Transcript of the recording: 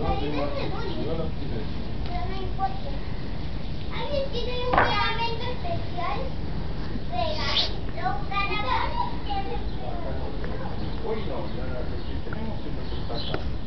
Yo los tiré. Pero no importa. ¿Alguien tiene un pegamento especial? Regalito para... Hoy no, si tenemos siempre que sacar.